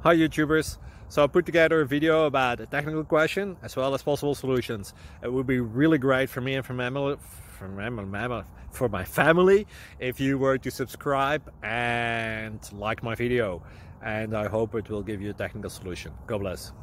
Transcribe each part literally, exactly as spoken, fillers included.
Hi YouTubers! So I put together a video about a technical question as well as possible solutions. It would be really great for me and for, mammal, for, mammal, for my family if you were to subscribe and like my video. And I hope it will give you a technical solution. God bless.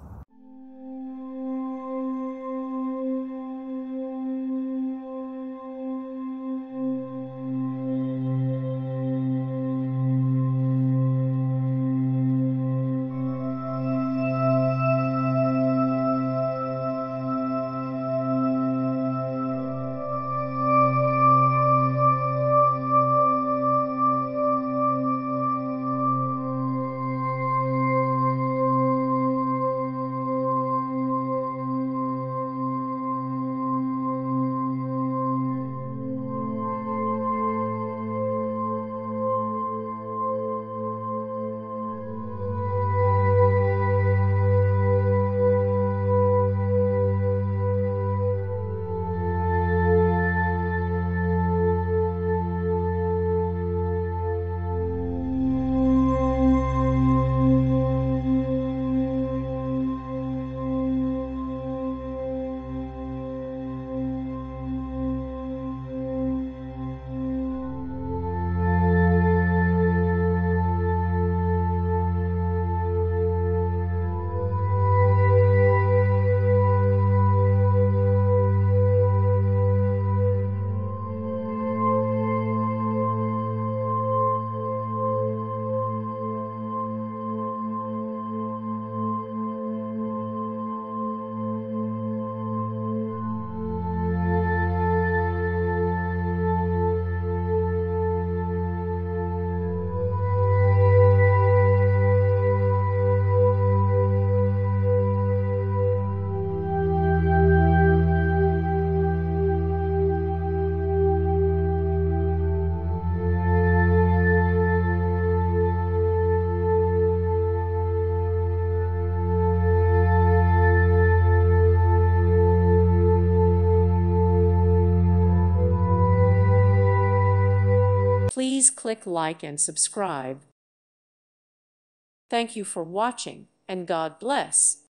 Please click like and subscribe. Thank you for watching, and God bless.